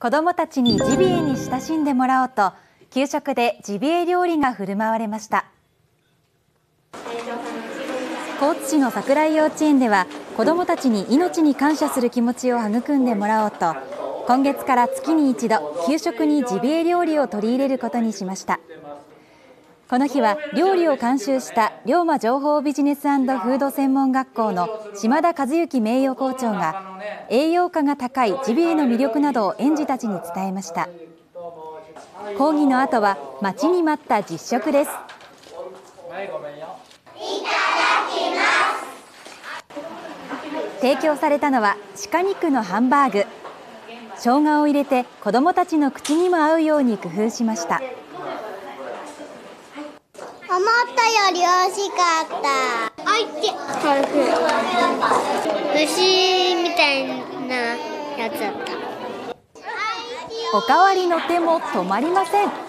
子どもたちにジビエに親しんでもらおうと、給食でジビエ料理が振る舞われました。高知市の桜井幼稚園では、子どもたちに命に感謝する気持ちを育んでもらおうと、今月から月に一度、給食にジビエ料理を取り入れることにしました。この日は料理を監修した龍馬情報ビジネス&フード専門学校の島田和幸名誉校長が、栄養価が高いジビエの魅力などを園児たちに伝えました。講義の後は待ちに待った実食です。提供されたのは鹿肉のハンバーグ。生姜を入れて子どもたちの口にも合うように工夫しました。 思ったより美味しかった。おいしい。虫みたいなやつだった。 おかわりの手も止まりません。ど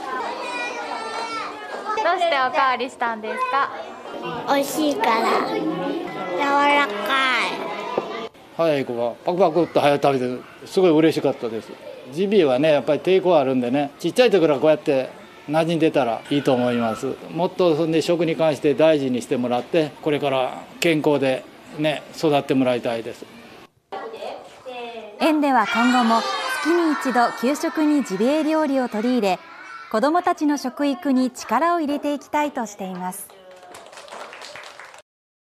うしておかわりしたんですか？ 美味しいから。柔らかい。 早い子がパクパクっと早く食べてすごい嬉しかったです。ジビエはねやっぱり抵抗あるんでね、ちっちゃい時からこうやって馴染んでたらいいと思います。もっとそんで食に関して大事にしてもらって、これから健康でね育ってもらいたいです。 園では今後も月に一度給食にジビエ料理を取り入れ、子どもたちの食育に力を入れていきたいとしています。